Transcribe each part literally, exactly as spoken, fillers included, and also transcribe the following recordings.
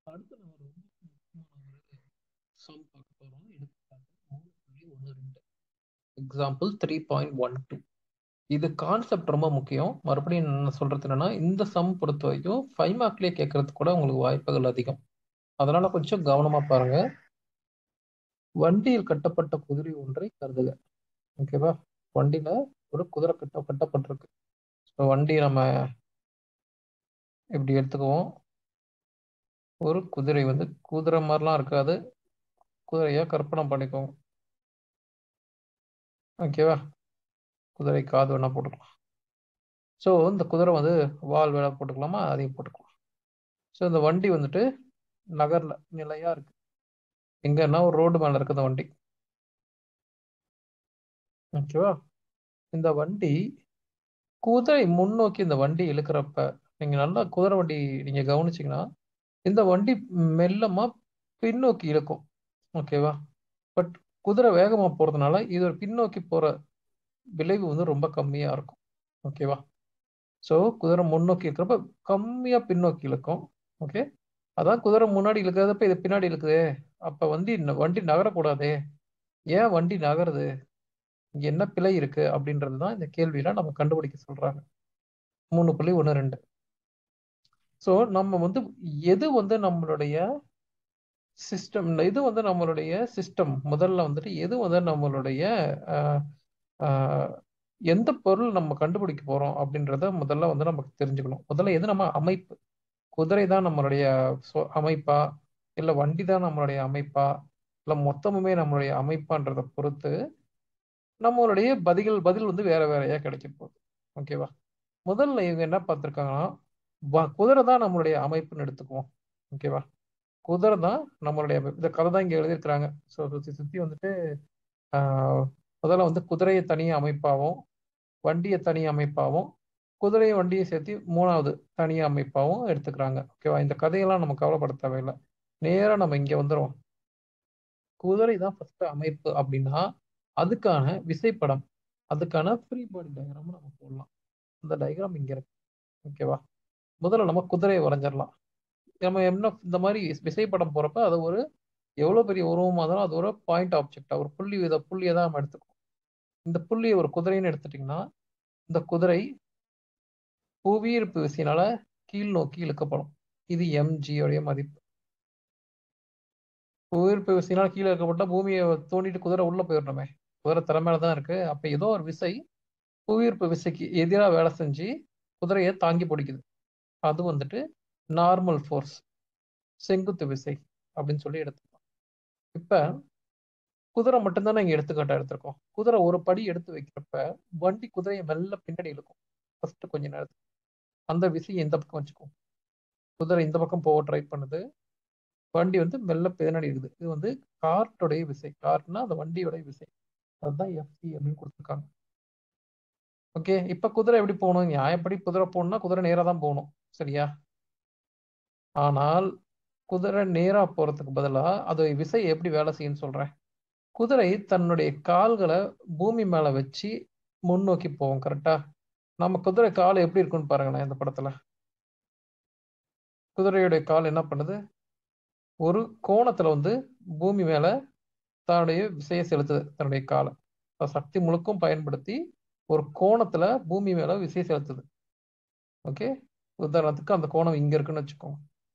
அடுத்து நம்ம ரொம்ப முக்கியமான ஒரு சம் பார்க்க போறோம். எடுத்துக்காட்டு மூணு புள்ளி ஒன்று ரெண்டு. Example three point one two. இது கான்செப்ட் ரொம்ப முக்கியம். மறுபடியும் என்ன சொல்றது என்னன்னா, இந்த சம் பொறுத்த வரைக்கும் ஃபைவ் மார்க்லயே கேட்கறதுக்கு கூட உங்களுக்கு வாய்ப்புகள் அதிகம். அதனால கொஞ்சம் கவனமா பாருங்க. வண்டியில் கட்டப்பட்ட குதிரை ஒன்றை கருதுக. ஓகேவா? வண்டியில ஒரு குதிரை கட்ட கட்டப்பட்டிருக்கு. ஸோ வண்டி நம்ம இப்படி எடுத்துக்குவோம். ஒரு குதிரை வந்து குதிரை மாதிரிலாம் இருக்காது, குதிரையா கற்பனை பண்ணிக்கோங்க. ஓகேவா? குதிரை காது வேணா போட்டுக்கலாம். ஸோ இந்த குதிரை வந்து வால் வேணா போட்டுக்கலாமா, அதையும் போட்டுக்கலாம். ஸோ இந்த வண்டி வந்துட்டு நகர்ல நிலையா இருக்கு. எங்கன்னா ஒரு ரோடு மேல இருக்கு இந்த வண்டி. ஓகேவா? இந்த வண்டி குதிரை முன்னோக்கி இந்த வண்டி இழுக்கிறப்ப நீங்க நல்லா குதிரை வண்டி நீங்க கவனிச்சீங்கன்னா இந்த வண்டி மெல்லமா பின்னோக்கி இழுக்கும். ஓகேவா? பட் குதிரை வேகமா போறதுனால இது ஒரு பின்னோக்கி போற விளைவு வந்து ரொம்ப கம்மியா இருக்கும். ஓகேவா? ஸோ குதிரை முன்னோக்கி இருக்கிறப்ப கம்மியா பின்னோக்கி இழுக்கும். ஓகே, அதான் குதிரை முன்னாடி இழுக்கிறதப்ப இது பின்னாடி இழுக்குதே, அப்ப வண்டி வண்டி நகரக்கூடாதே, ஏன் வண்டி நகருது, இங்க என்ன பிழை இருக்கு அப்படின்றது தான் இந்த கேள்வியில நம்ம கண்டுபிடிக்க சொல்றாங்க. மூணு புள்ளி ஒன்று ரெண்டு. ஸோ நம்ம வந்து எது வந்து நம்மளுடைய சிஸ்டம், இது வந்து நம்மளுடைய சிஸ்டம் முதல்ல வந்துட்டு எது வந்து நம்மளுடைய அஹ், அஹ், எந்த பொருள் நம்ம கண்டுபிடிக்க போறோம் அப்படின்றத முதல்ல வந்து நமக்கு தெரிஞ்சுக்கணும். முதல்ல எது நம்ம அமைப்பு, குதிரை தான் நம்மளுடைய சொ- அமைப்பா, இல்ல வண்டி தான் நம்மளுடைய அமைப்பா, இல்ல மொத்தமுமே நம்மளுடைய அமைப்பான்றதை பொறுத்து நம்மளுடைய பதில் பதில் வந்து வேற வேறையா கிடைக்க போகுது. ஓகேவா? முதல்ல இவங்க என்ன பார்த்திருக்காங்கன்னா, வ- குதிரை தான் நம்மளுடைய அமைப்புன்னு எடுத்துக்குவோம். ஓகேவா? குதிரை தான் நம்மளுடைய அமைப்பு. இந்த கதை தான் இங்க எழுதியிருக்கிறாங்க. ஸோ சுத்தி சுத்தி வந்துட்டு ஆஹ், முதல்ல வந்து குதிரையை தனி அமைப்பாகவும், வண்டியை தனி அமைப்பாகவும், குதிரையை வண்டியை சேர்த்து மூணாவது தனி அமைப்பாகவும் எடுத்துக்கிறாங்க. ஓகேவா? இந்த கதையெல்லாம் நம்ம கவலைப்பட தேவையில்லை. நேரா நம்ம இங்க வந்துடும். குதிரை தான் ஃபர்ஸ்ட் அமைப்பு அப்படின்னா அதுக்கான விசைப்படம், அதுக்கான ஃப்ரீ பாடி டயக்ராம் நம்ம போடலாம். அந்த டயக்ராம் இங்க இருக்கு. ஓகேவா? முதல்ல நம்ம குதிரையை வரைஞ்சிடலாம். நம்ம என்ன இந்த மாதிரி விசைப்படம் போறப்ப அது ஒரு எவ்வளவு பெரிய உருவமா இருந்தாலும் அது ஒரு பாயிண்ட் ஆப்ஜெக்டா, ஒரு புள்ளி வித புள்ளியை தான் நம்ம எடுத்துக்கோம். இந்த புள்ளியை ஒரு குதிரைன்னு எடுத்துட்டீங்கன்னா இந்த குதிரை புவியீர்ப்பு விசையினால கீழ் நோக்கி இழுக்கப்படும். இது எம்ஜி உடைய மதிப்பு. புவியீர்ப்பு விசையினால் கீழே இழுக்கப்பட்டா பூமியை தோண்டிட்டு குதிரை உள்ள போயிடணுமே, குதிரை திறமையில தான் இருக்கு. அப்ப ஏதோ ஒரு விசை புவியீர்ப்பு விசைக்கு எதிராக வேலை செஞ்சு குதிரையை தாங்கி பிடிக்குது. அது வந்துட்டு நார்மல் ஃபோர்ஸ், செங்குத்து விசை அப்படின்னு சொல்லி எடுத்துக்கலாம். இப்ப குதிரை மட்டும்தானே இங்க எடுத்துக்காட்டா எடுத்திருக்கோம். குதிரை ஒரு படி எடுத்து வைக்கிறப்ப வண்டி குதிரையை மெல்ல பின்னாடி இழுக்கும் ஃபர்ஸ்ட் கொஞ்ச நேரத்துக்கு. அந்த விசையை இந்த பக்கம் வச்சுக்கும். குதிரை இந்த பக்கம் போக ட்ரை பண்ணுது, வண்டி வந்து மெல்ல பின்னாடி இருக்குது. இது வந்து கார்ட்டுடைய விசை. கார்ட்னா அந்த வண்டியோட விசை. அதுதான் எஃப்சி அப்படின்னு கொடுத்துருக்காங்க. ஓகே, இப்ப குதிரை எப்படி போகணும்? நியாயப்படி குதிரை போகணும்னா குதிரை நேரா தான் போகணும். சரியா? ஆனால் குதிரை நேரா போறதுக்கு பதிலா அது விசை எப்படி வேலை செய்யுன்னு சொல்றேன். குதிரை தன்னுடைய கால்களை பூமி மேல வச்சு முன்னோக்கி போவோம். கரெக்டா? நம்ம குதிரை கால் எப்படி இருக்குன்னு பாருங்களேன். இந்த படத்துல குதிரையுடைய கால் என்ன பண்ணுது? ஒரு கோணத்துல வந்து பூமி மேல தன்னுடைய விசையை செலுத்துது. தன்னுடைய காலை அது சக்தி முழுக்கும் பயன்படுத்தி ஒரு கோணத்துல பூமி மேல விசை செலுத்துது. ஓகே, உதாரணத்துக்கு அந்த கோணம் இங்க இருக்குன்னு வச்சுக்கோங்க.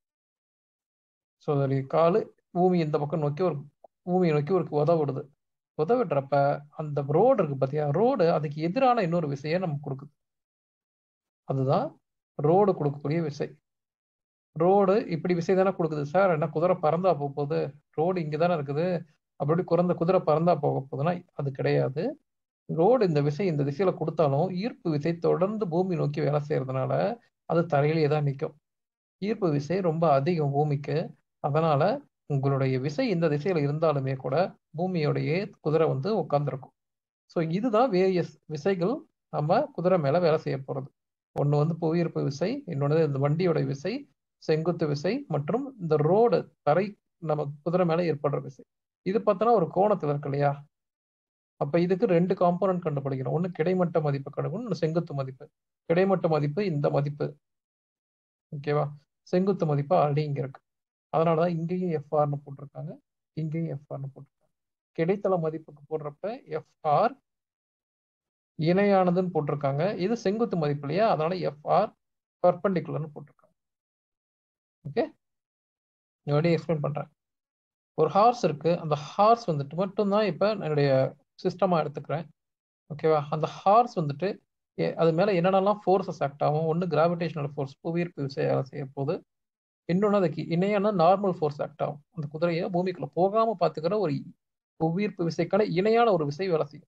ஸோ அதோடைய காலு பூமி இந்த பக்கம் நோக்கி ஒரு பூமியை நோக்கி ஒரு உதவிடுது. உதவிடுறப்ப அந்த ரோடு இருக்கு பார்த்தியா, ரோடு அதுக்கு எதிரான இன்னொரு விசையை நமக்கு கொடுக்குது. அதுதான் ரோடு கொடுக்கக்கூடிய விசை. ரோடு இப்படி விசை தானே கொடுக்குது சார், என்ன குதிரை பறந்தா போக போகுது, ரோடு இங்கே தானே இருக்குது, அப்படி குறைந்த குதிரை பறந்தா போக போகுதுன்னா அது கிடையாது. ரோடு இந்த விசை இந்த திசையில கொடுத்தாலும் ஈர்ப்பு விசை தொடர்ந்து பூமி நோக்கி வேலை செய்யறதுனால அது தரையிலேயே தான் நிற்கும். ஈர்ப்பு விசை ரொம்ப அதிகம் பூமிக்கு. அதனால உங்களுடைய விசை இந்த திசையில இருந்தாலுமே கூட பூமியோடைய குதிரை வந்து உட்கார்ந்துருக்கும். ஸோ இதுதான் வேரியஸ் விசைகள் நம்ம குதிரை மேல வேலை செய்ய போறது. ஒன்று வந்து புவியீர்ப்பு விசை, இன்னொன்று இந்த வண்டியோட விசை, செங்குத்து விசை, மற்றும் இந்த ரோடு தரை நம்ம குதிரை மேல ஏற்படுற விசை. இது பார்த்தோன்னா ஒரு கோணத்துல இருக்கு இல்லையா? அப்ப இதுக்கு ரெண்டு காம்போனன்ட் கண்டுபிடிக்கணும். ஒன்று கிடைமட்ட மதிப்பு கண்டுபிடிக்கணும், இன்னொன்று செங்குத்து மதிப்பு. கிடைமட்ட மதிப்பு இந்த மதிப்பு. ஓகேவா? செங்குத்து மதிப்பு ஆல்ரெடி இங்க இருக்கு. அதனாலதான் இங்கேயும் எஃப்ஆர்னு போட்டிருக்காங்க, இங்கேயும் எஃப்ஆர்னு போட்டிருக்காங்க. கிடைத்தள மதிப்புக்கு போடுறப்ப எஃப்ஆர் இணையானதுன்னு போட்டிருக்காங்க. இது செங்குத்து மதிப்பு இல்லையா, அதனால எஃப்ஆர் பர்பெண்டிகுலர்னு போட்டிருக்காங்க. ஓகே, மறுபடியும் எக்ஸ்பிளைன் பண்றேன். ஒரு ஹார்ஸ் இருக்கு, அந்த ஹார்ஸ் வந்துட்டு மட்டும்தான் இப்ப என்னுடைய சிஸ்டமா எடுத்துக்கிறேன். ஓகேவா? அந்த ஹார்ஸ் வந்துட்டு எ- அது மேல என்னென்னலாம் ஃபோர்ஸஸ் ஆக்ட் ஆகும், ஒன்று கிராவிடேஷனல் ஃபோர்ஸ் புவியீர்ப்பு விசை வேலை செய்ய போகுது, இன்னொன்று அதுக்கு இணையான நார்மல் ஃபோர்ஸ் ஆக்ட் ஆகும். அந்த குதிரையை பூமிக்குள்ள போகாம பாத்துக்கிற ஒரு புவியீர்ப்பு விசைக்கான இணையான ஒரு விசை வேலை செய்யும்.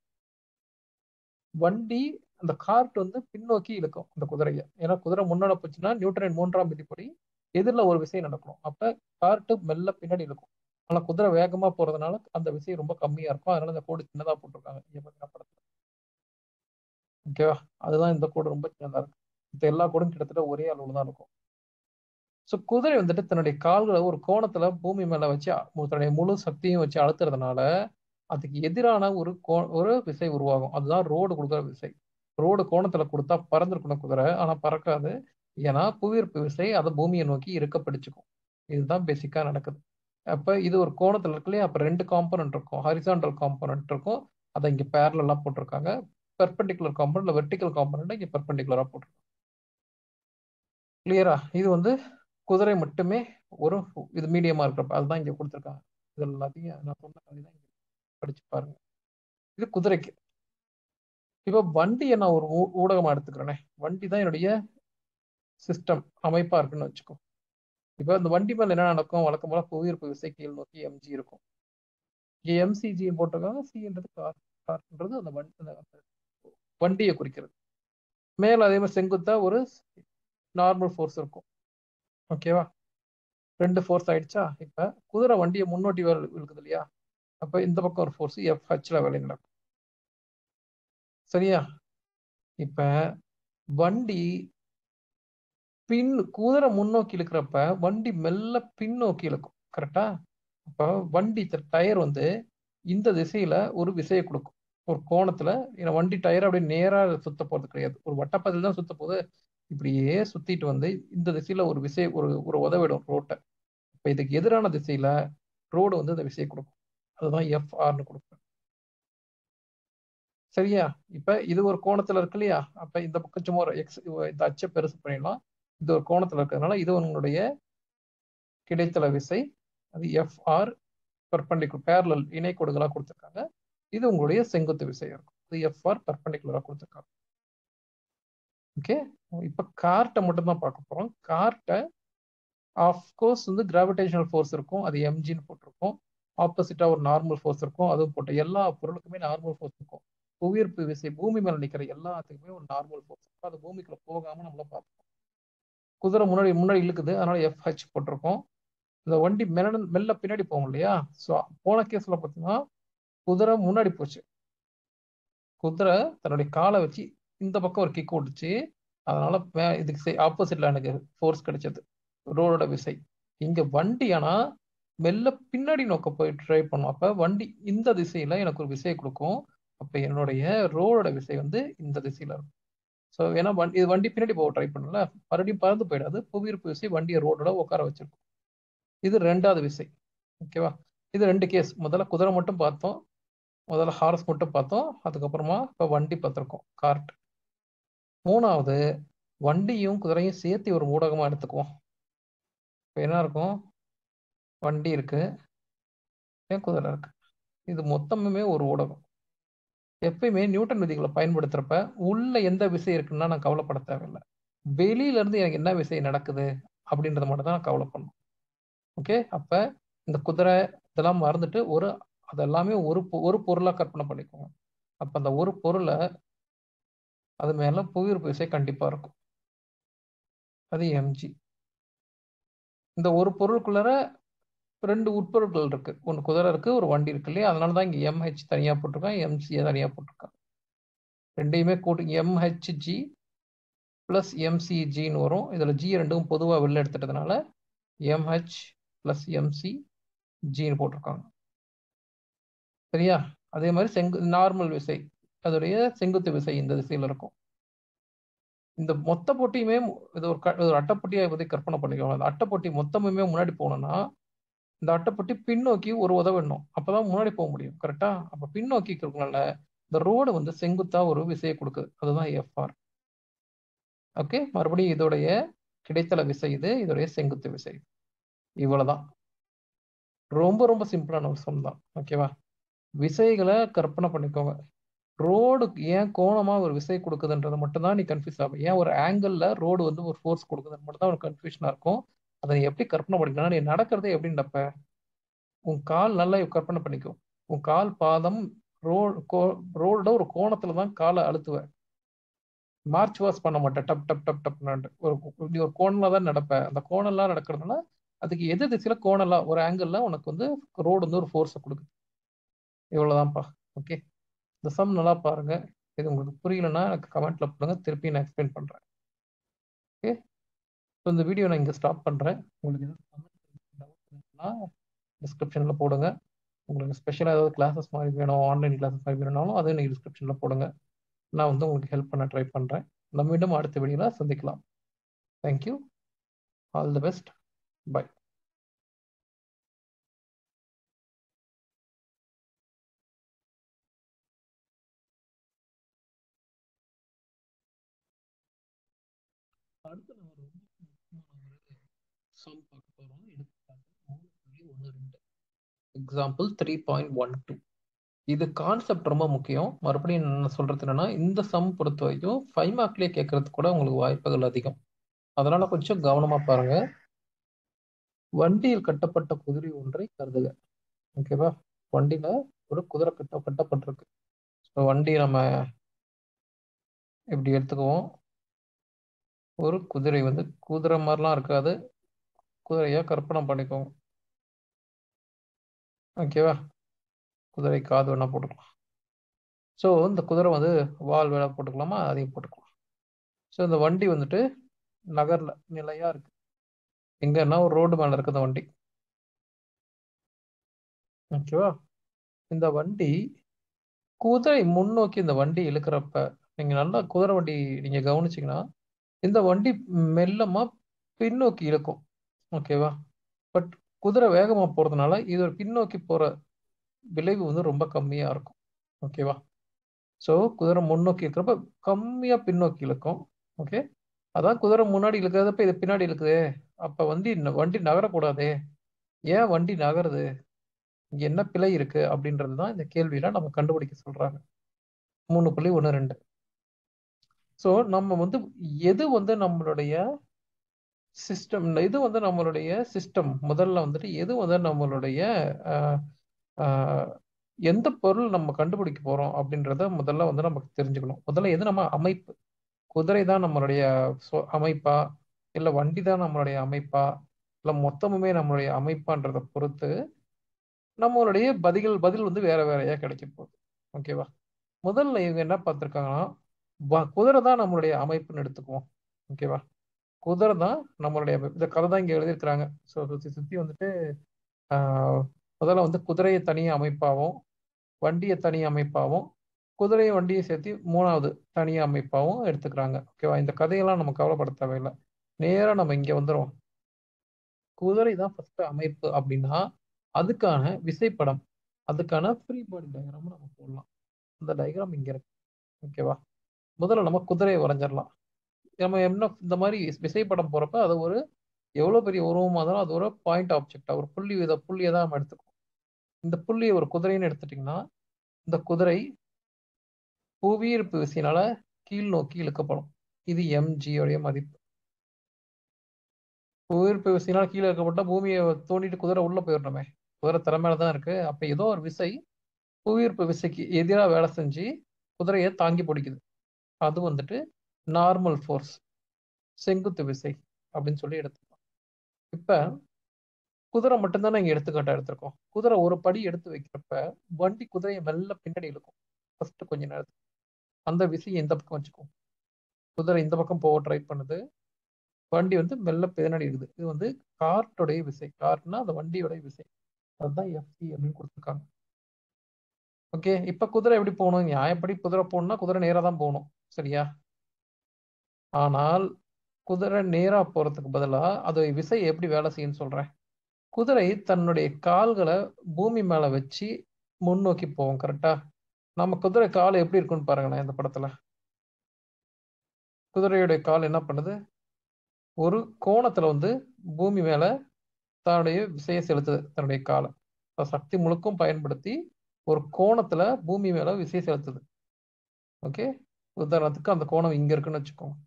வண்டி அந்த கார்ட் வந்து பின்னோக்கி இழுக்கும் அந்த குதிரையை. ஏன்னா குதிரை முன்னாடி போச்சுன்னா நியூட்டனின் மூன்றாம் விதிப்படி எதிரில் ஒரு விசை நடக்கணும். அப்ப கார்ட்டு மெல்ல பின்னாடி இழுக்கும். ஆனா குதிரை வேகமா போறதுனால அந்த விசை ரொம்ப கம்மியா இருக்கும். அதனால இந்த கோடு சின்னதா போட்டிருக்காங்க இங்க பாத்தீங்கன்னா படத்துல. ஓகேவா? அதுதான் இந்த கோடு ரொம்ப சின்னதா இருக்கு. இந்த எல்லா கோடும் கிட்டத்தட்ட ஒரே அளவுல தான் இருக்கும். ஸோ குதிரை வந்துட்டு தன்னுடைய கால்களை ஒரு கோணத்துல பூமி மேல வச்சு அ- தன்னுடைய முழு சக்தியும் வச்சு அழுத்துறதுனால அதுக்கு எதிரான ஒரு கோ ஒரு விசை உருவாகும். அதுதான் ரோடு கொடுக்குற விசை. ரோடு கோணத்துல கொடுத்தா பறந்துருக்கணும் குதிரை, ஆனா பறக்காது. ஏன்னா புவியீர்ப்பு விசை அதை பூமியை நோக்கி இருக்க பிடிச்சுக்கும். இதுதான் பேசிக்கா நடக்குது. அப்ப இது ஒரு கோணத்துல இருக்கு இல்லையா, அப்ப ரெண்டு காம்பனன்ட் இருக்கும். ஹாரிசான்டல் காம்பனன்ட் இருக்கும், அதை இங்க பேரலா போட்டிருக்காங்க. பெர்பெண்டிகுலர் காம்பனன்ட், வெர்டிகல் காம்பனன்ட் இங்க பெர்பெண்டிகுலரா போட்டிருக்காங்க. கிளியரா? இது வந்து குதிரை மட்டுமே ஒரு இது மீடியமா இருக்கிறப்ப அதுதான் இங்க கொடுத்துருக்காங்க. இது எல்லாத்தையும் நான் சொன்ன கதை தான் இங்க படிச்சு பாருங்க. இது குதிரைக்கு. இப்ப வண்டியை நான் ஒரு ஊ- ஊடகமா எடுத்துக்கிறேனே, வண்டி தான் என்னுடைய சிஸ்டம் அமைப்பா இருக்குன்னு வச்சுக்கோ. இப்ப இந்த வண்டி மேல என்ன நடக்கும், வழக்கம் போல புவியீர்ப்பு விசை கீழ் நோக்கி எம்ஜி இருக்கும். இங்க எம்சிஜி போட்டிருக்காங்க. சின்றது கார், கார்ன்றது அந்த வண்டி, அந்த அந்த வண்டியை குறிக்கிறது. மேல அதே மாதிரி செங்குத்தா ஒரு நார்மல் ஃபோர்ஸ் இருக்கும். ஓகேவா? ரெண்டு ஃபோர்ஸ் ஆயிடுச்சா? இப்ப குதிரை வண்டியை முன்னோட்டி வர இருக்குது இல்லையா, அப்ப இந்த பக்கம் ஒரு ஃபோர்ஸ் எஃப் ஹெச்ல வேலை நடக்கும். சரியா? இப்ப வண்டி பின் குதிரை முன்னோக்கி இழுக்கிறப்ப வண்டி மெல்ல பின்னோக்கி இழுக்கும். கரெக்டா? அப்ப வண்டி டயர் வந்து இந்த திசையில ஒரு விசையை கொடுக்கும். ஒரு கோணத்துல. ஏன்னா வண்டி டயர் அப்படியே நேரா சுத்த போறது கிடையாது, ஒரு வட்டப்பாதையில் தான் சுத்த போகுது. இப்படியே சுத்திட்டு வந்து இந்த திசையில ஒரு விசை ஒரு ஒரு உதவிடும் ரோட்டை. இப்ப இதுக்கு எதிரான திசையில ரோடு வந்து அந்த விசையை கொடுக்கும். அதுதான் எஃப் ஆர்னு கொடுக்கும். சரியா? இப்ப இது ஒரு கோணத்துல இருக்கு இல்லையா, அப்ப இந்த பக்கம் சும்மா ஒரு எக்ஸ், இந்த அச்சை பெருசு பண்ணிடலாம். இது ஒரு கோணத்துல இருக்கிறதுனால இது உங்களுடைய கிடைத்தள விசை. அது எஃப் ஆர் பர்பண்டிகுலர் பேரலல் இணை கோடுகளா கொடுத்துருக்காங்க. இது உங்களுடைய செங்குத்து விசை இருக்கும். இது எஃப் ஆர் பர்பண்டிகுலரா கொடுத்துருக்காங்க. ஓகே, இப்ப கார்ட்டை மட்டும் தான் பார்க்க போறோம். கார்ட்டை ஆஃப்கோர்ஸ் வந்து கிராவிடேஷனல் ஃபோர்ஸ் இருக்கும், அது எம்ஜின்னு போட்டிருக்கும். ஆப்போசிட்டா ஒரு நார்மல் ஃபோர்ஸ் இருக்கும், அதுவும் போட்டு எல்லா பொருளுக்குமே நார்மல் ஃபோர்ஸ் இருக்கும். புவியீர்ப்பு விசை பூமி மேல நிக்கிற எல்லாத்துக்குமே ஒரு நார்மல் ஃபோர்ஸ் இருக்கும். அது பூமிக்குள்ள போகாம நம்மள பார்ப்போம். குதிரை முன்னாடி முன்னாடி இழுக்குது, அதனால எஃப் ஹெச் போட்டிருக்கோம். இந்த வண்டி மெல்ல மெல்ல பின்னாடி போகும் இல்லையா, ஸோ போன கேஸ்ல பார்த்தீங்கன்னா குதிரை முன்னாடி போச்சு. குதிரை தன்னுடைய காலை வச்சு இந்த பக்கம் ஒரு கிக் ஓட்டுச்சு, அதனால வே- இதுக்கு ஆப்போசிட்ல எனக்கு ஃபோர்ஸ் கிடைச்சது, ரோடோட விசை. இங்க வண்டி ஆனா மெல்ல பின்னாடி நோக்க போய் ட்ரை பண்ணும். அப்ப வண்டி இந்த திசையில எனக்கு ஒரு விசையை கொடுக்கும். அப்ப என்னுடைய ரோடோட விசை வந்து இந்த திசையில இருக்கும். ஸோ ஏன்னா வண்டி இது வண்டி பின்னாடி போக ட்ரை பண்ணல, மறுபடியும் பறந்து போயிடாது. புவியீர்ப்பு விசை வண்டியை ரோடோட உட்கார வச்சிருக்கும். இது ரெண்டாவது விசை. ஓகேவா? இது ரெண்டு கேஸ். முதல்ல குதிரை மட்டும் பார்த்தோம், முதல்ல ஹார்ஸ் மட்டும் பார்த்தோம், அதுக்கப்புறமா இப்போ வண்டி பார்த்துருக்கோம், கார்ட். மூணாவது, வண்டியும் குதிரையும் சேர்த்து ஒரு ஊடகமா எடுத்துக்குவோம். இப்போ என்ன இருக்கும், வண்டி இருக்கு, ஏன் குதிரை இருக்கு, இது மொத்தமுமே ஒரு ஊடகம். எப்பயுமே நியூட்டன் விதிகளை பயன்படுத்துறப்ப உள்ள எந்த விசை இருக்குன்னா நான் கவலைப்பட தேவையில்லை, வெளியில இருந்து எனக்கு என்ன விசை நடக்குது அப்படின்றத மட்டும் தான் நான் கவலைப்படணும். ஓகே, அப்ப இந்த குதிரை இதெல்லாம் மறந்துட்டு ஒரு அதெல்லாமே ஒரு பொ- ஒரு பொருளா கற்பனை பண்ணிக்கோங்க. அப்ப அந்த ஒரு பொருளை அது மேல புவியீர்ப்பு விசை கண்டிப்பா இருக்கும், அது எம்ஜி. இந்த ஒரு பொருளுக்குள்ளார ரெண்டு உட்பொருட்கள் இருக்கு, ஒன்று குதிரை இருக்கு, ஒரு வண்டி இருக்கு இல்லையா, அதனால தான் இங்க எம்ஹெச் தனியா போட்டிருக்கான், எம்சி தனியா போட்டிருக்கான். ரெண்டையுமே கூட்டி எம்ஹெச்ஜி பிளஸ் எம்சிஜின்னு வரும். இதுல ஜி ரெண்டும் பொதுவா வெளில எடுத்துட்டதுனால எம்ஹெச் பிளஸ் எம்சி ஜின்னு போட்டிருக்காங்க. சரியா? அதே மாதிரி செங்கு நார்மல் விசை, அதோடைய செங்குத்து விசை இந்த திசையில இருக்கும். இந்த மொத்த பொட்டியுமே இது ஒரு க- ஒரு அட்டைப்பொட்டியை பத்தி கற்பனை பண்ணிக்கோங்க. அந்த அட்டைப்பொட்டி மொத்தமுமே முன்னாடி போகணும்னா இந்த அட்டைப்பொட்டி பின்னோக்கி ஒரு உதவணும், அப்பதான் முன்னாடி போக முடியும். கரெக்டா? அப்ப பின்னோக்கி இருக்கனால இந்த ரோடு வந்து செங்குத்தா ஒரு விசையை கொடுக்குது. அதுதான் எஃப்ஆர். ஓகே, மறுபடியும் இதோடைய கிடைத்தல விசை இது, இதோடைய செங்குத்து விசை. இவ்வளவுதான். ரொம்ப ரொம்ப சிம்பிளான ஒரு சம் தான். ஓகேவா? விசைகளை கற்பனை பண்ணிக்கோங்க. ரோடுக்கு ஏன் கோணமா ஒரு விசை கொடுக்குதுன்றது மட்டும் தான் நீ கன்ஃபியூஸ் ஆகும். ஏன் ஒரு ஆங்கிள் ரோடு வந்து ஒரு ஃபோர்ஸ் கொடுக்குதுன்னு மட்டும் தான் ஒரு கன்ஃபியூஷனா இருக்கும். அதை நீ எப்படி கற்பனை பண்ணிக்கலாம்? நீ நடக்கிறதே எப்படி நடப்ப? உன் கால் நல்லா கற்பனை பண்ணிக்கோ. உன் கால் பாதம் ரோடு ரோட ஒரு கோணத்துல தான் காலை அழுத்துவ. மார்ச் வாஸ் பண்ண மாட்டேன் டப் டப் டப் டப் ஒரு இப்படி ஒரு கோணலா தான் நடப்ப. அந்த கோணலா நடக்கிறதுனால அதுக்கு எது திசையில கோணலா ஒரு ஆங்கிள் உனக்கு வந்து ரோடு வந்து ஒரு ஃபோர்ஸை கொடுக்குது. இவ்வளவுதான்ப்பா. ஓகே, இந்த சம் நல்லா பாருங்க. இது உங்களுக்கு புரியலன்னா எனக்கு கமெண்ட்ல போடுங்க, திருப்பி நான் எக்ஸ்பிளைன் பண்றேன். ஓகே, ஸோ இந்த வீடியோ நான் இங்கே ஸ்டாப் பண்றேன். உங்களுக்கு எதாவது டிஸ்கிரிப்ஷன்ல போடுங்க. உங்களுக்கு ஸ்பெஷலாக ஏதாவது கிளாஸஸ் மாதிரி வேணும், ஆன்லைன் கிளாஸஸ் மாதிரி வேணும்னாலும் அதையும் நீங்கள் டிஸ்கிரிப்ஷனில் போடுங்க. நான் வந்து உங்களுக்கு ஹெல்ப் பண்ண ட்ரை பண்ணுறேன். நம்ம மீண்டும் அடுத்த வீடியோவில் சந்திக்கலாம். Thank you, all the best, bye. அடுத்து நம்ம ரொம்ப முக்கியமான ஒரு சம் பார்க்க போகிறோம். எடுத்துக்காட்டு மூணு புள்ளி ஒன்று ரெண்டு, example three point one two. இது கான்செப்ட் ரொம்ப முக்கியம். மறுபடியும் என்ன சொல்றது என்னன்னா, இந்த சம் பொறுத்த வரைக்கும் ஃபைவ் மார்க்லேயே கேட்கறதுக்கு கூட உங்களுக்கு வாய்ப்புகள் அதிகம். அதனால கொஞ்சம் கவனமா பாருங்க. வண்டியில் கட்டப்பட்ட குதிரை ஒன்றை கருதுக. ஓகேவா? வண்டியில ஒரு குதிரை கட்ட கட்டப்பட்டிருக்கு. ஸோ வண்டி நம்ம இப்படி எடுத்துக்குவோம். ஒரு குதிரை வந்து குதிரை மாதிரிலாம் இருக்காது, குதிரையா கற்பனை பண்ணிக்கோங்க. ஓகேவா? குதிரை காது வேணா போட்டுக்கலாம். ஸோ இந்த குதிரை வந்து வால் வேணா போட்டுக்கலாமா? அதையும் போட்டுக்கலாம். ஸோ இந்த வண்டி வந்துட்டு நகர்ல நிலையா இருக்கு. எங்கன்னா ஒரு ரோடு மேல இருக்கு இந்த வண்டி. ஓகேவா? இந்த வண்டி குதிரை முன்னோக்கி இந்த வண்டி இழுக்கிறப்ப நீங்க நல்லா குதிரை வண்டி நீங்க கவனிச்சீங்கன்னா இந்த வண்டி மெல்லமா பின்னோக்கி இழுக்கும். ஓகேவா? பட் குதிரை வேகமா போறதுனால இது ஒரு பின்னோக்கி போற விளைவு வந்து ரொம்ப கம்மியா இருக்கும். ஓகேவா? ஸோ குதிரை முன்னோக்கி இருக்கிறப்ப கம்மியா பின்னோக்கி இழுக்கும். ஓகே, அதான் குதிரை முன்னாடி இழுக்கிறதப்ப இது பின்னாடி இழுக்குதே, அப்ப வண்டி வண்டி நகரக்கூடாதே, ஏன் வண்டி நகருது, இங்க என்ன பிழை இருக்கு அப்படின்றது தான் இந்த கேள்வியில நம்ம கண்டுபிடிக்க சொல்றாங்க. மூணு புள்ளி ஒன்று ரெண்டு. ஸோ நம்ம வந்து எது வந்து நம்மளுடைய சிஸ்டம், இது வந்து நம்மளுடைய சிஸ்டம். முதல்ல வந்துட்டு எது வந்து நம்மளுடைய அஹ், அஹ், எந்த பொருள் நம்ம கண்டுபிடிக்க போறோம் அப்படின்றத முதல்ல வந்து நமக்கு தெரிஞ்சுக்கணும். முதல்ல எது நம்ம அமைப்பு, குதிரை தான் நம்மளுடைய சொ- அமைப்பா, இல்ல வண்டி தான் நம்மளுடைய அமைப்பா, இல்ல மொத்தமுமே நம்மளுடைய அமைப்பான்றதை பொறுத்து நம்மளுடைய பதில்கள் பதில் வந்து வேற வேறையா கிடைக்க போகுது. ஓகேவா? முதல்ல இவங்க என்ன பார்த்திருக்காங்கன்னா, வ- குதிரை தான் நம்மளுடைய அமைப்புன்னு எடுத்துக்குவோம். ஓகேவா? குதிரை தான் நம்மளுடைய அமைப்பு. இந்த கதை தான் இங்க எழுதியிருக்கிறாங்க. ஸோ சுத்தி சுத்தி வந்துட்டு ஆஹ், முதல்ல வந்து குதிரையை தனி அமைப்பாகவும், வண்டியை தனி அமைப்பாகவும், குதிரையை வண்டியை சேர்த்து மூணாவது தனி அமைப்பாகவும் எடுத்துக்கிறாங்க. ஓகேவா? இந்த கதையெல்லாம் நம்ம கவலைப்பட தேவையில்லை. நேரா நம்ம இங்க வந்துடும். குதிரை தான் ஃபர்ஸ்ட் அமைப்பு அப்படின்னா அதுக்கான விசைப்படம், அதுக்கான ஃப்ரீ பாடி டயக்ராம் நம்ம போடலாம். அந்த டயக்ராம் இங்க இருக்கு. ஓகேவா? முதல்ல நம்ம குதிரையை வரைஞ்சிடலாம். நம்ம என்ன இந்த மாதிரி விசைப்படம் போறப்ப அது ஒரு எவ்வளவு பெரிய உருவமா இருந்தாலும் அது ஒரு பாயிண்ட் ஆப்ஜெக்டா ஒரு புள்ளி வித புள்ளியை தான் நம்ம எடுத்துக்கணும். இந்த புள்ளியை ஒரு குதிரைன்னு எடுத்துட்டீங்கன்னா இந்த குதிரை புவியீர்ப்பு விசையினால கீழ் நோக்கி இழுக்கப்படும். இது எம்ஜி உடைய மதிப்பு. புவியீர்ப்பு விசையினால் கீழே இழுக்கப்பட்டா பூமியை தோண்டிட்டு குதிரை உள்ள போயிடணுமே. குதிரை திறமையில தான் இருக்கு. அப்ப ஏதோ ஒரு விசை புவியீர்ப்பு விசைக்கு எதிராக வேலை செஞ்சு குதிரையை தாங்கி பிடிக்குது. அது வந்துட்டு நார்மல் ஃபோர்ஸ், செங்குத்து விசை அப்படின்னு சொல்லி எடுத்துக்கலாம். இப்ப குதிரை மட்டும்தான் இங்க எடுத்துக்காட்டா எடுத்திருக்கோம். குதிரை ஒரு படி எடுத்து வைக்கிறப்ப வண்டி குதிரையை மெல்ல பின்னாடி இழுக்கும் ஃபர்ஸ்ட் கொஞ்ச நேரத்துக்கு. அந்த விசையை இந்த பக்கம் வச்சுக்கும். குதிரை இந்த பக்கம் போக ட்ரை பண்ணுது, வண்டி வந்து மெல்ல பின்னாடி இருக்குது. இது வந்து கார்ட்டுடைய விசை. கார்ட்னா அந்த வண்டியோட விசை. அதுதான் எஃப்சி அப்படின்னு கொடுத்துருக்காங்க. ஓகே, இப்ப குதிரை எப்படி போகணும்? நியாயப்படி குதிரை போகணும்னா குதிரை நேரா தான் போகணும். சரியா? ஆனால் குதிரை நேரா போறதுக்கு பதிலா அது விசை எப்படி வேலை செய்யுன்னு சொல்றேன். குதிரை தன்னுடைய கால்களை பூமி மேல வச்சு முன்னோக்கி போவோம். கரெக்டா? நம்ம குதிரை கால் எப்படி இருக்குன்னு பாருங்களேன் இந்த படத்துல. குதிரையுடைய கால் என்ன பண்ணுது? ஒரு கோணத்துல வந்து பூமி மேல தன்னுடைய விசையை செலுத்துது. தன்னுடைய காலை சக்தி முழுக்கும் பயன்படுத்தி ஒரு கோணத்துல பூமி மேல விசை செலுத்துது. ஓகே, உதாரணத்துக்கு அந்த கோணம் இங்க இருக்குன்னு வச்சுக்கோங்க.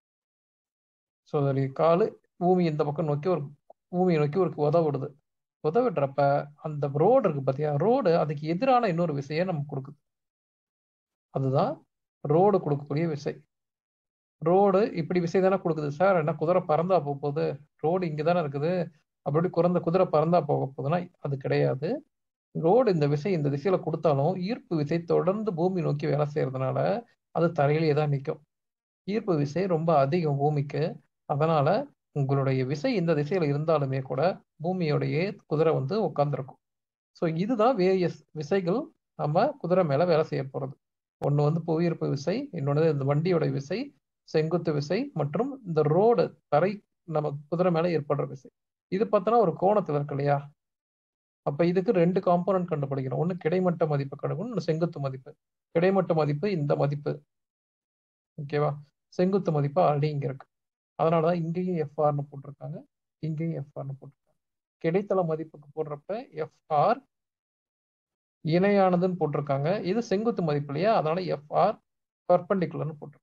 ஸோ அதோடைய காலு பூமி இந்த பக்கம் நோக்கி ஒரு பூமியை நோக்கி ஒரு உதவிடுது. உதவிடுறப்ப அந்த ரோடு இருக்கு பார்த்தியா, ரோடு அதுக்கு எதிரான இன்னொரு விசையை நமக்கு கொடுக்குது. அதுதான் ரோடு கொடுக்கக்கூடிய விசை. ரோடு இப்படி விசை தானே கொடுக்குது சார், என்ன குதிரை பறந்தா போக போகுது, ரோடு இங்கே தானே இருக்குது, அப்படி குறைந்த குதிரை பறந்தா போக போகுதுன்னா அது கிடையாது. ரோடு இந்த விசை இந்த திசையில கொடுத்தாலும் ஈர்ப்பு விசை தொடர்ந்து பூமி நோக்கி வேலை செய்யறதுனால அது தரையிலேயே தான் நிற்கும். ஈர்ப்பு விசை ரொம்ப அதிகம் பூமிக்கு. அதனால உங்களுடைய விசை இந்த திசையில இருந்தாலுமே கூட பூமியோடைய குதிரை வந்து உட்கார்ந்துருக்கும். ஸோ இதுதான் வேரியஸ் விசைகள் நம்ம குதிரை மேல வேலை செய்ய போறது. ஒன்று வந்து புவியீர்ப்பு விசை, இன்னொன்று இந்த வண்டியோட விசை, செங்குத்து விசை, மற்றும் இந்த ரோடு தரை நம்ம குதிரை மேல ஏற்படுற விசை. இது பார்த்தோன்னா ஒரு கோணத்துல இருக்கு இல்லையா? அப்ப இதுக்கு ரெண்டு காம்போனன்ட் கண்டுபிடிக்கணும். ஒன்று கிடைமட்ட மதிப்பு கண்டுபிடிக்கணும், இன்னொன்று செங்குத்து மதிப்பு. கிடைமட்ட மதிப்பு இந்த மதிப்பு, ஓகேவா? செங்குத்து மதிப்பு ஆல்ரெடி இங்க இருக்கு. அதனாலதான் இங்கேயும் எஃப்ஆர்னு போட்டிருக்காங்க, இங்கேயும் எஃப்ஆர்னு போட்டிருக்காங்க. கிடைத்தள மதிப்புக்கு போடுறப்ப எஃப்ஆர் இணையானதுன்னு போட்டிருக்காங்க. இது செங்குத்து மதிப்பு இல்லையா, அதனால எஃப்ஆர் பர்பெண்டிகுலர்னு போட்டிருக்காங்க.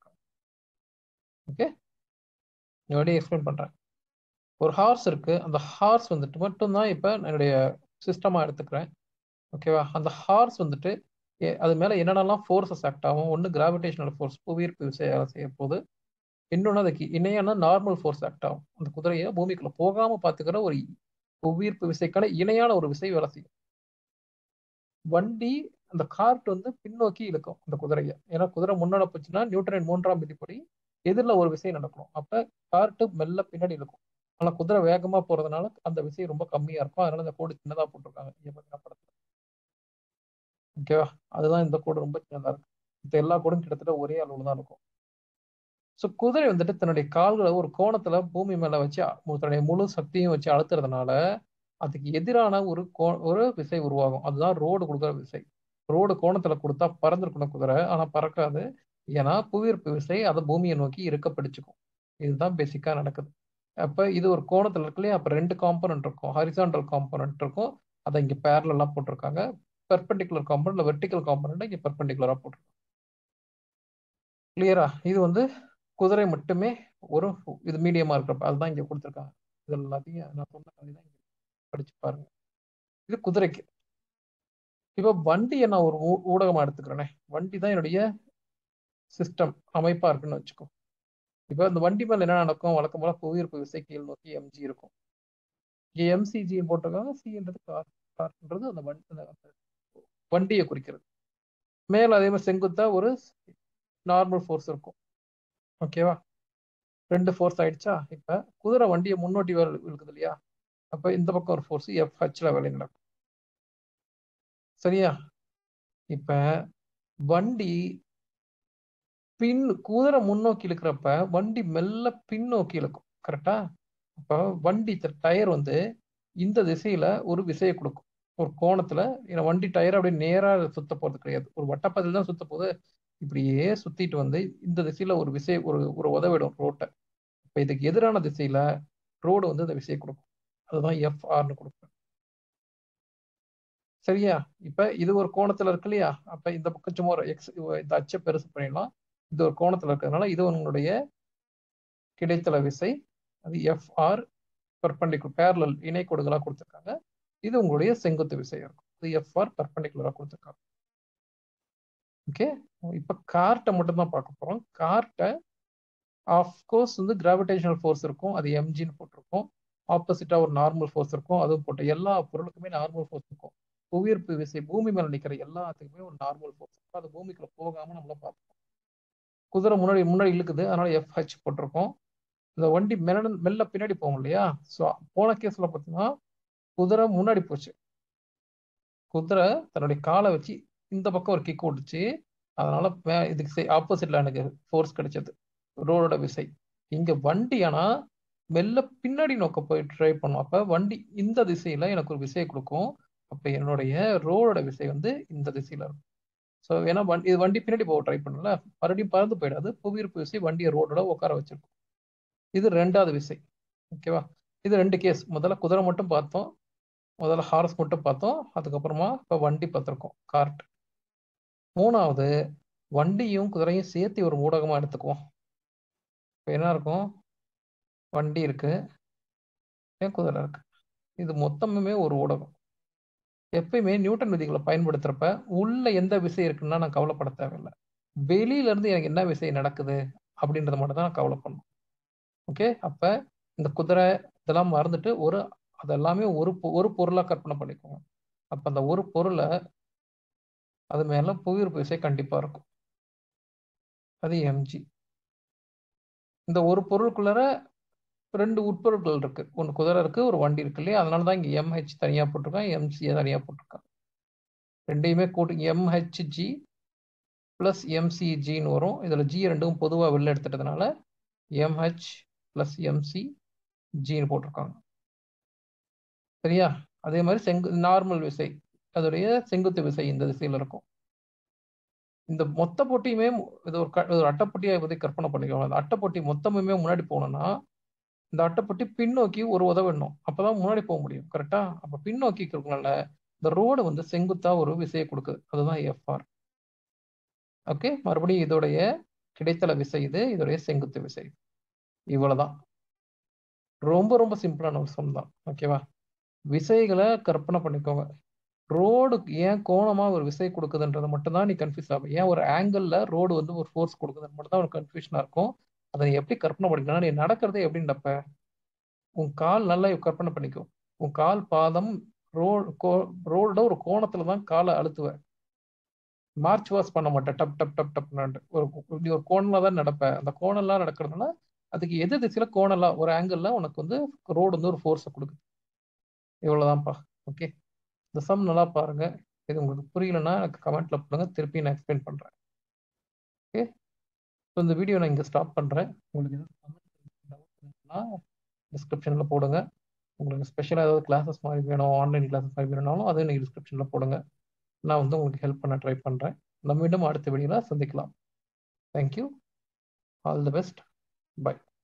ஓகே, மறுபடியும் எக்ஸ்பிளைன் பண்றேன். ஒரு ஹார்ஸ் இருக்கு, அந்த ஹார்ஸ் வந்துட்டு மட்டும்தான் இப்ப என்னுடைய சிஸ்டமா எடுத்துக்கிறேன். ஓகேவா? அந்த ஹார்ஸ் வந்துட்டு அது மேல என்னென்னலாம் ஃபோர்ஸஸ் ஆக்ட் ஆகும். ஒன்று கிராவிடேஷனல் ஃபோர்ஸ், புவியீர்ப்பு விசை வேலை செய்ய போது. இன்னொன்று அதுக்கு இணையான நார்மல் ஃபோர்ஸ் ஆக்ட் ஆகும். அந்த குதிரையை பூமிக்குள்ள போகாம பாத்துக்கிற ஒரு புவியீர்ப்பு விசைக்கான இணையான ஒரு விசை வேலை செய்யும். வண்டி அந்த கார்ட் வந்து பின்னோக்கி இழுக்கும் அந்த குதிரையை. ஏன்னா குதிரை முன்னாடி போச்சுன்னா நியூட்டன் மூன்றாம் விதிப்படி எதிரில் ஒரு விசை நடக்கணும். அப்ப கார்ட்டு மெல்ல பின்னாடி இழுக்கும். ஆனா குதிரை வேகமா போறதுனால அந்த விசை ரொம்ப கம்மியா இருக்கும். அதனால இந்த கோடு சின்னதா போட்டிருக்காங்க படத்துல. ஓகேவா? அதுதான் இந்த கோடு ரொம்ப சின்னதா இருக்கு. இந்த எல்லா கோடும் கிட்டத்தட்ட ஒரே அளவுல தான் இருக்கும். ஸோ குதிரை வந்துட்டு தன்னுடைய கால்களை ஒரு கோணத்துல பூமி மேல வச்சு தன்னுடைய முழு சக்தியும் வச்சு அழுத்துறதுனால அதுக்கு எதிரான ஒரு கோ ஒரு விசை உருவாகும். அதுதான் ரோடு கொடுக்குற விசை. ரோடு கோணத்துல கொடுத்தா பறந்துருக்கணும் குதிரை, ஆனா பறக்காது. ஏன்னா புவியீர்ப்பு விசை அதை பூமியை நோக்கி இருக்க பிடிச்சுக்கும். இதுதான் பேசிக்கா நடக்குது. அப்ப இது ஒரு கோணத்துல இருக்கு இல்லையா, அப்ப ரெண்டு காம்போனன்ட் இருக்கும். ஹாரிசான்டல் காம்போனன்ட் இருக்கும், அதை இங்க பேரலா போட்டிருக்காங்க. பெர்பெண்டிகுலர் காம்போனன்ட் இல்ல வெர்டிகல் காம்போனன்ட் இங்க பெர்பெண்டிகுலரா போட்டிருக்காங்க. கிளியரா? இது வந்து குதிரை மட்டுமே ஒரு இது மீடியமா இருக்கிறப்ப அதுதான் இங்க கொடுத்துருக்காங்க. இது எல்லாத்தையும் நான் சொன்ன கதை தான் இங்க படிச்சு பாருங்க. இது குதிரைக்கு. இப்ப வண்டியை நான் ஒரு ஊடகமா எடுத்துக்கிறேனே, வண்டி தான் என்னுடைய சிஸ்டம் அமைப்பா இருக்குன்னு வச்சுக்கோ. இப்ப இந்த வண்டி மேல என்ன நடக்கும்? வழக்கம் போல புவியீர்ப்பு விசை கீழ் நோக்கி எம்ஜி இருக்கும். இங்க எம்சிஜி போட்டிருக்காங்க. சின்றது கார், கார்ன்றது அந்த வண்டி வண்டியை குறிக்கிறது. மேல அதே மாதிரி செங்குத்தா ஒரு நார்மல் ஃபோர்ஸ் இருக்கும். ஓகேவா? ரெண்டு ஃபோர்ஸ் ஆயிடுச்சா? இப்ப குதிரை வண்டியை முன்னோட்டி இருக்குது இல்லையா, அப்ப இந்த பக்கம் ஒரு ஃபோர்ஸ் எஃப் ஹெச்ல வேலை நடக்கும். சரியா? இப்ப வண்டி பின் குதிரை முன்னோக்கி இழுக்கிறப்ப வண்டி மெல்ல பின்னோக்கி இழுக்கும். கரெக்டா? அப்ப வண்டி டயர் வந்து இந்த திசையில ஒரு விசையை கொடுக்கும் ஒரு கோணத்துல. ஏன்னா வண்டி டயர் அப்படியே நேரா சுத்த போறது கிடையாது, ஒரு வட்டப்பதில் தான் சுத்த போது. இப்படியே சுத்திட்டு வந்து இந்த திசையில ஒரு விசை ஒரு ஒரு உதவிடும் ரோட்டை. இப்ப இதுக்கு எதிரான திசையில ரோடு வந்து இந்த விசையை கொடுக்கும். அதுதான் எஃப் ஆர்னு கொடுக்கும். சரியா? இப்ப இது ஒரு கோணத்துல இருக்கு இல்லையா, அப்ப இந்த பக்கம் சும்மா ஒரு எக்ஸ் இந்த அச்சை பெருசு பண்ணிடலாம். இது ஒரு கோணத்துல இருக்கிறதுனால இது உங்களுடைய கிடைத்தள விசை. அது எஃப் ஆர் பெர்பெண்டிகுலர் பேரலல் இணை கோடுகளா கொடுத்துருக்காங்க. இது உங்களுடைய செங்குத்து விசை இருக்கும். இது எஃப் ஆர் பெர்பெண்டிகுலரா கொடுத்துருக்காங்க. ஓகே, இப்ப கார்ட்டை மட்டும் தான் பார்க்க போறோம். கார்ட்டை ஆஃப்கோர்ஸ் வந்து கிராவிடேஷனல் ஃபோர்ஸ் இருக்கும், அது எம்ஜின்னு போட்டிருக்கோம். ஆப்போசிட்டா ஒரு நார்மல் ஃபோர்ஸ் இருக்கும், அதுவும் போட்டு எல்லா பொருளுக்குமே நார்மல் ஃபோர்ஸ் இருக்கும். புவியீர்ப்பு விசை பூமி மேல நிக்கிற எல்லாத்துக்குமே ஒரு நார்மல் ஃபோர்ஸ் இருக்கும். அது பூமிக்குள்ள போகாம நம்மள பார்ப்போம். குதிரை முன்னாடி முன்னாடி இழுக்குது, அதனால எஃப் ஹெச் போட்டிருக்கோம். இந்த வண்டி மெல்ல மெல்ல பின்னாடி போகும் இல்லையா, ஸோ போன கேஸ்ல பார்த்தீங்கன்னா குதிரை முன்னாடி போச்சு. குதிரை தன்னுடைய காலை வச்சு இந்த பக்கம் ஒரு கிக் ஓட்டுச்சு, அதனால இதுக்கு ஆப்போசிட்ல எனக்கு ஃபோர்ஸ் கிடைச்சது. ரோடோட விசை. இங்க வண்டி ஆனா மெல்ல பின்னாடி நோக்க போய் ட்ரை பண்ணும். அப்ப வண்டி இந்த திசையில எனக்கு ஒரு விசையை கொடுக்கும். அப்ப என்னுடைய ரோடோட விசை வந்து இந்த திசையில இருக்கும். ஸோ ஏன்னா வண்டி இது வண்டி பின்னாடி போக ட்ரை பண்ணல, மறுபடியும் பறந்து போயிடாது. புவியீர்ப்பு விசை வண்டியை ரோடோட உட்கார வச்சிருக்கும். இது ரெண்டாவது விசை. ஓகேவா? இது ரெண்டு கேஸ். முதல்ல குதிரை மட்டும் பார்த்தோம், முதல்ல ஹார்ஸ் மட்டும் பார்த்தோம், அதுக்கப்புறமா இப்போ வண்டி பார்த்துருக்கோம், கார்ட். மூணாவது வண்டியும் குதிரையும் சேர்த்து ஒரு ஊடகமா எடுத்துக்குவோம். இப்போ என்ன இருக்கும்? வண்டி இருக்கு, ஏன் குதிரை இருக்கு, இது மொத்தமுமே ஒரு ஊடகம். எப்பயுமே நியூட்டன் விதிகளை பயன்படுத்துறப்ப உள்ள எந்த விசை இருக்குன்னா நான் கவலைப்பட தேவையில்லை. வெளியில இருந்து எனக்கு என்ன விசை நடக்குது அப்படின்றத மட்டும் தான் நான் கவலை பண்ணணும். ஓகே, அப்ப இந்த குதிரை இதெல்லாம் மறந்துட்டு ஒரு அதெல்லாமே ஒரு ஒரு பொருளா கற்பனை பண்ணிக்கோங்க. அப்ப அந்த ஒரு பொருளை அது மேல புவியீர்ப்பு விசை கண்டிப்பா இருக்கும், அது எம்ஜி. இந்த ஒரு பொருளுக்குள்ளார ரெண்டு உட்பொருட்கள் இருக்கு, ஒன்று குதிரை இருக்கு, ஒரு வண்டி இருக்கு இல்லையா? அதனாலதான் இங்க எம்ஹெச் தனியா போட்டிருக்கான், எம்சி தனியா போட்டிருக்கான். ரெண்டையுமே கூட்டி எம்ஹெச்ஜி பிளஸ் எம்சிஜின்னு வரும். இதுல ஜி ரெண்டும் பொதுவா வெளில எடுத்துட்டதுனால எம்ஹெச் பிளஸ் எம்சி ஜின்னு போட்டிருக்காங்க. சரியா? அதே மாதிரி செங்கு நார்மல் விசை, அதோடைய செங்குத்து விசை இந்த திசையில இருக்கும். இந்த மொத்த போட்டியுமே இது ஒரு க- ஒரு அட்டைப்பொட்டியை பத்தி கற்பனை பண்ணிக்கோங்க. அந்த அட்டைப்பொட்டி மொத்தமுமே முன்னாடி போகணும்னா இந்த அட்டைப்பொட்டி பின்னோக்கி ஒரு உதவணும், அப்பதான் முன்னாடி போக முடியும். கரெக்டா? அப்ப பின்னோக்கி இருக்கனால இந்த ரோடு வந்து செங்குத்தா ஒரு விசையை கொடுக்குது, அதுதான் எஃப்ஆர். ஓகே, மறுபடியும் இதோடைய கிடைத்தல விசை இது, இதோடைய செங்குத்து விசை. இவ்வளவுதான். ரொம்ப ரொம்ப சிம்பிளான ஒரு சம் தான். ஓகேவா? விசைகளை கற்பனை பண்ணிக்கோங்க. ரோடுக்கு ஏன் கோணமா ஒரு விசை கொடுக்குதுன்றது மட்டும் தான் நீ கன்ஃபியூஸ் ஆகும். ஏன் ஒரு ஆங்கிள் ரோடு வந்து ஒரு ஃபோர்ஸ் கொடுக்குதுன்னு மட்டும் தான் ஒரு கன்ஃபியூஷனா இருக்கும். அதை நீ எப்படி கற்பனை பண்ணிக்கலாம்? நீ நடக்கிறதே எப்படின்றப்ப உன் கால் நல்லா கற்பனை பண்ணிக்கோ. உன் கால் பாதம் ரோடு ரோட ஒரு கோணத்துல தான் காலை அழுத்துவ. மார்ச் வாஸ் பண்ண மாட்டேன், டப் டப் டப் டப் ஒரு இப்படி ஒரு கோணலா தான் நடப்ப. அந்த கோணலா நடக்கிறதுனால அதுக்கு எது திசையில கோணலா ஒரு ஆங்கிள் உனக்கு வந்து ரோடு வந்து ஒரு ஃபோர்ஸை கொடுக்குது. இவ்வளவுதான்ப்பா. ஓகே, இந்த சம் நல்லா பாருங்க. இது உங்களுக்கு புரியலன்னா எனக்கு கமெண்ட்ல போடுங்க, திருப்பி நான் எக்ஸ்பிளைன் பண்றேன். ஓகே, ஸோ இந்த வீடியோ நான் இங்கே ஸ்டாப் பண்றேன். உங்களுக்கு எதாவது டிஸ்கிரிப்ஷன்ல போடுங்க. உங்களுக்கு ஸ்பெஷலாக ஏதாவது கிளாஸஸ் மாதிரி வேணும், ஆன்லைன் கிளாஸஸ் மாதிரி வேணும்னாலும் அதையும் நீங்கள் டிஸ்கிரிப்ஷனில் போடுங்க. நான் வந்து உங்களுக்கு ஹெல்ப் பண்ண ட்ரை பண்ணுறேன். நம்ம மீண்டும் அடுத்த வீடியோவில் சந்திக்கலாம். Thank you, all the best, by.